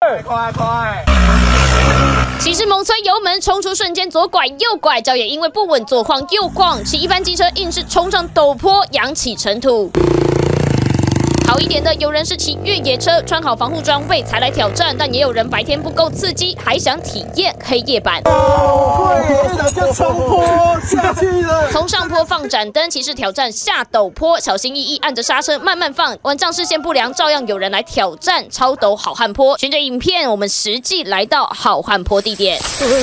快！ 骑士猛催油门，冲出瞬间左拐右拐，脚也因为不稳左晃右晃，骑一般机车硬是冲上陡坡，扬起尘土。好一点的，有人是骑越野车，穿好防护装备才来挑战，但也有人白天不够刺激，还想体验黑夜版。 就冲坡下去了。 从上坡放盏灯，骑士挑战下陡坡，小心翼翼按着刹车慢慢放，晚上视线不良，照样有人来挑战超陡好汉坡。循着影片，我们实际来到好汉坡地点。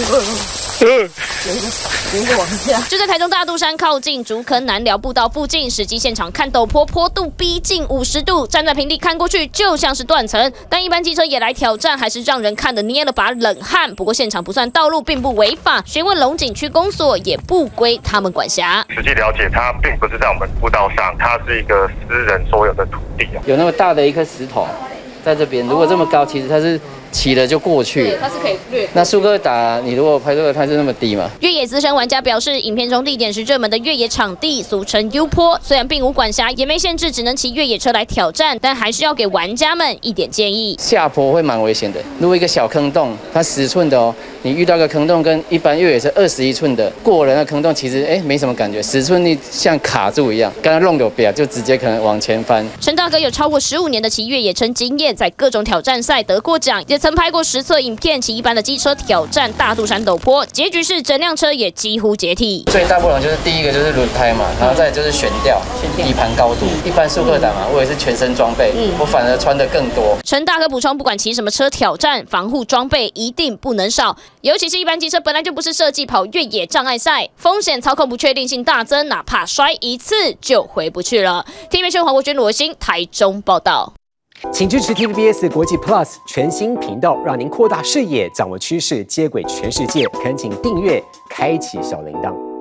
就在台中大肚山靠近竹坑南寮步道附近，实际现场看陡坡，坡度逼近50度，站在平地看过去就像是断层。但一般机车也来挑战，还是让人看得捏了把冷汗。不过现场不算道路，并不违法，询问龙井区公所也不归他们管辖。 实际了解，它并不是在我们步道上，它是一个私人所有的土地啊。 有那么大的一颗石头在这边，如果这么高，其实它是骑了就过去了， 它是可以略。 那苏哥打你如果拍这个，它是那么低嘛？ 越野资深玩家表示，影片中地点是热门的越野场地，俗称 U 坡，虽然并无管辖，也没限制，只能骑越野车来挑战，但还是要给玩家们一点建议。 下坡会蛮危险的，如果一个小坑洞，它10寸的哦，你遇到个坑洞跟一般越野车21寸的过人的坑洞，其实没什么感觉，10寸你像卡住一样，跟它弄有别就直接可能往前翻。 陈大哥有超过15年的骑越野车经验，在各种挑战赛得过奖，也曾拍过实测影片，骑一般的机车挑战大肚山陡坡，结局是整辆车也几乎解体。 最大不同就是第一个就是轮胎嘛，然后再就是悬吊、底盘高度。一般速克达嘛，我也是全身装备，我反而穿的更多。 陈大哥补充，不管骑什么车挑战，防护装备一定不能少，尤其是一般机车本来就不是设计跑越野障碍赛，风险操控不确定性大增，哪怕摔一次就回不去了。TVB 新闻黄国娟、罗欣台中报道。 请支持 TVBS 国际 Plus 全新频道，让您扩大视野，掌握趋势，接轨全世界。恳请订阅，开启小铃铛。